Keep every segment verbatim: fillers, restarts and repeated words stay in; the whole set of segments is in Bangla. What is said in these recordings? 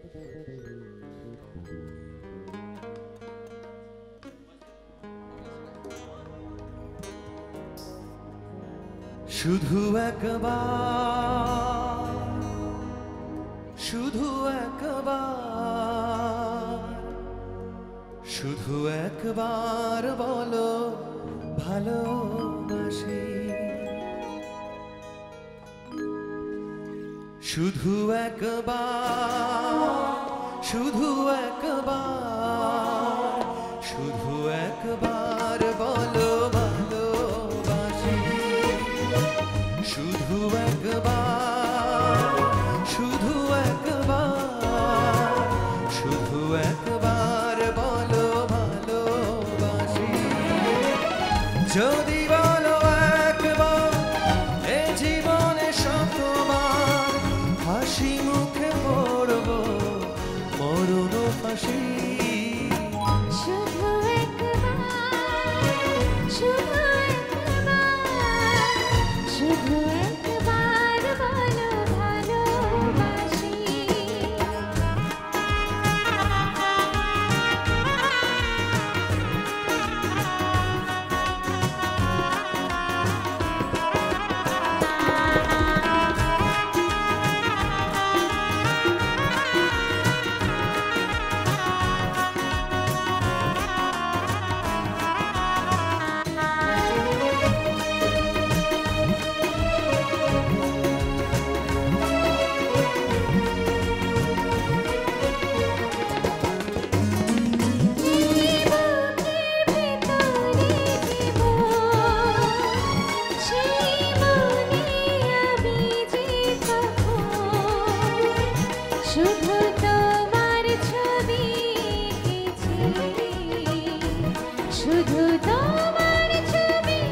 শুধু একবার শুধু একবার শুধু একবার বলো ভালোবাসি শুধু একবার শুধু একবার শুধু একবার বলো ভালোবাসি শুধু একবার শুধু একবার শুধু একবার বলো ভালোবাসি যদি বলো একবার এ জীবনে শতবার হাসি মুখে পড়ব মরণ ফাঁসি শুধু একবার শুধু একবার শুধু একবার বলো ভালোবাসি শুধু তোমার ছবি শুধু তোমার ছবি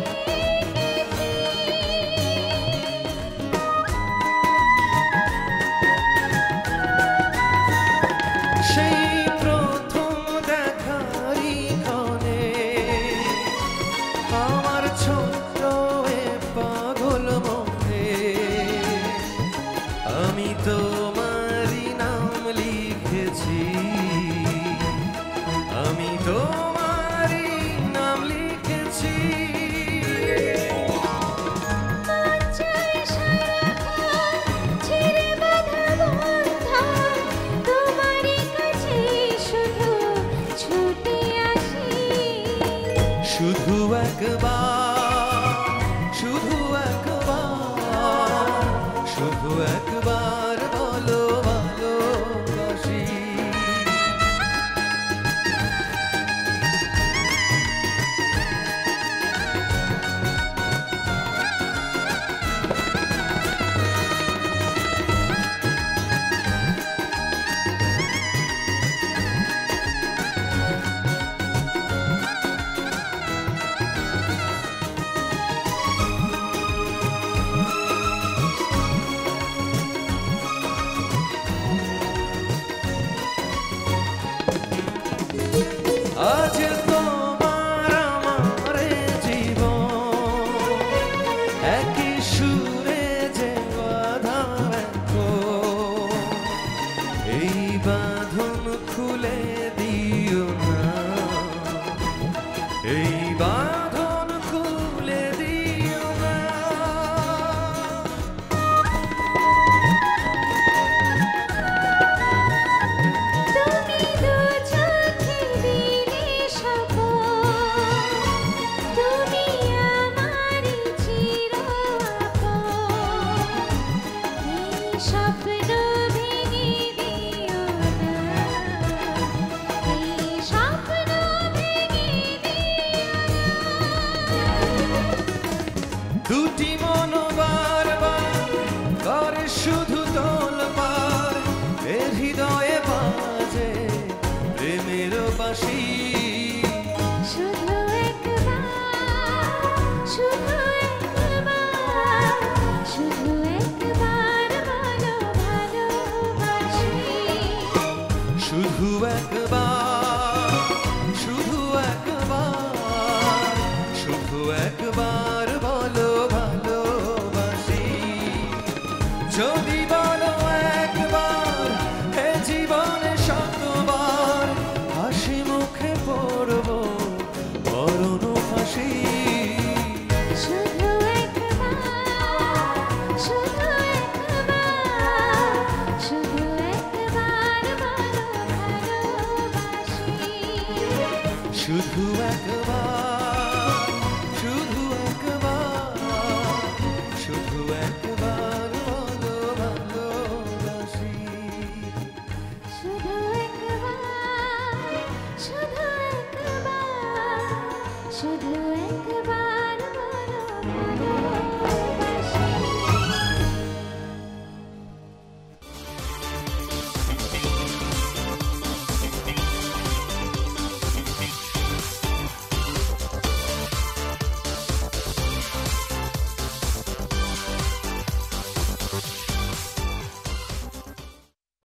সেই প্রথম দেখারি ক্ষণে আমার ছোট্ট এ পাগল মনে আমি তোমারই নাম লিখেছি আমি তোমারই নাম লিখেছি ছেড়ে বাঁধা বন্ধন তোমারই কাছে শুধু ছুটে আসি শুধু একবার শুধু একবার শুধু একবার বলো ভালোবাসি আজ তোমার আমার জীবন একই সুরে যে বাঁধা এখন এই বাঁধন খুলে দিও না এই বাঁধন খুলে দিও না তুমি দু চোখে দিলে শপথ তুমি আমারই চির আপন এই স্বপ্ন ভেঙে দিও না এই স্বপ্ন ভেঙে দুটি মন বারবার করে শুধু তোলপার এ হৃদয়ে বাজে প্রেমের বাঁশি শুধু একবার শুধু একবার শুধু একবার বলো ভালোবাসি শুধু একবার